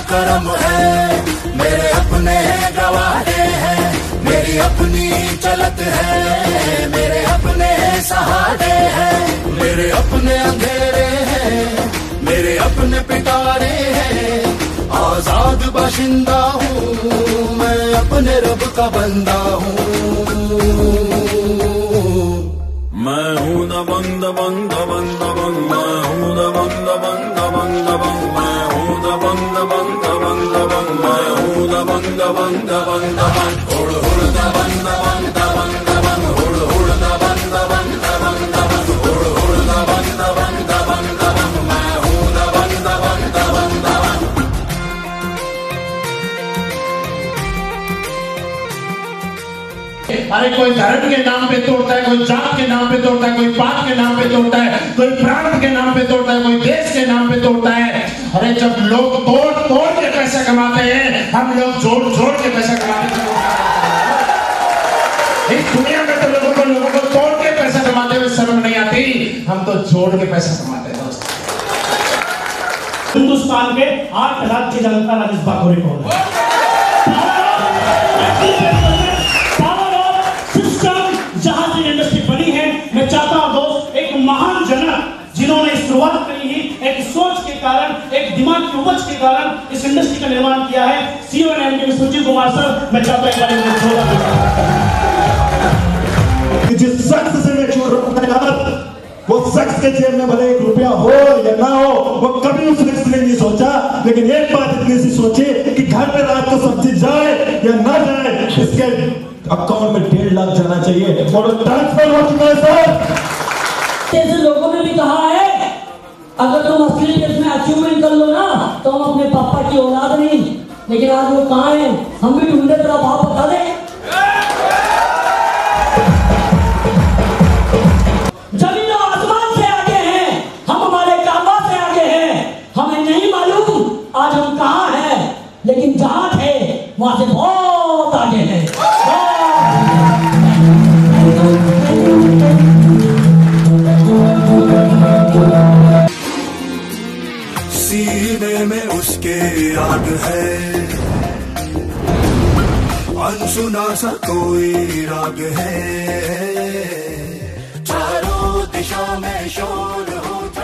करम है, मेरे अपने गवारे हैं, मेरी अपनी चलत है, मेरे अपने सहारे हैं, मेरे अपने अंधेरे हैं, मेरे अपने पिटारे हैं। आजाद बाशिंदा हूँ मैं, अपने रब का बंदा हूँ। मैं हूँ दबंग दबंग दबंग दबंग, मैं हूँ दबंग दबंग दबंग दबंग, मैं हूँ दबंग दबंग दबंग दबंग, मैं हूँ दबंग दबंग दबंग दबंग, हुड़ हुड़ दबंग दबंग दबंग दबंग, हुड़ हुड़ दबंग दबंग दबंग दबंग, हुड़ हुड़ दबंग दबंग दबंग दबंग, मैं हूँ दबंग दबंग दबंग दबंग। अरे कोई धर्म के नाम पे तोड़ता है, कोई जात के नाम पे तोड़ता है, कोई पात के नाम पे तोड़ता है, कोई प्रांत के नाम पे तोड़ता है, कोई देश के नाम पे तोड़ता है। अरे जब लोग तोड़ तोड़ के पैसा कमाते हैं, हम लोग जोड़ जोड़ के पैसा कमाते हैं। इस दुनिया में तो लोगों को तोड़ के पैसा कमाते हुए शर्म नहीं आती, हम तो जोड़ के पैसा कमाते हैं दोस्त। हिंदुस्तान के 8 राज्य जनता राजेश बाखोरी को इंडस्ट्री बनी है। मैं चाहता हूं दोस्त, एक महान जनक जिन्होंने शुरुआत करी ही एक सोच के कारण, एक दिमाग की उपज के कारण इस इंडस्ट्री का निर्माण किया है, CEO and MD Sujit Kumar sir. मैं चाहता हूं जिस शख्स से मैं छोड़ रहा हूं, वो शख्स के जेब में भले 1 रुपया हो या ना हो, वो कभी उस शख्स ने नहीं सोचा, लेकिन एक बात इतनी सी सोची कि घर पे रात को सब्जी जाए या ना जाए, इसके अकाउंट में 1.5 लाख जाना चाहिए और ट्रांसफर हो चुका है सर। जैसे लोगों ने भी कहा है, अगर तुम असली केस में अचीवमेंट कर लो ना तो हम अपने पापा की औलाद नहीं, लेकिन आज वो कहाँ है, हम भी ढूंढे, तेरा भाव बता दे। जमीन और आसमान से आगे हैं हम, हमारे काबा से आगे हैं, हमें नहीं मालूम आज हम कहाँ हैं, लेकिन जहाँ थे वहां से बहुत आगे हैं। सीने में उसके याद है, अनसुना सा कोई राग है, चारों दिशा में शोर हो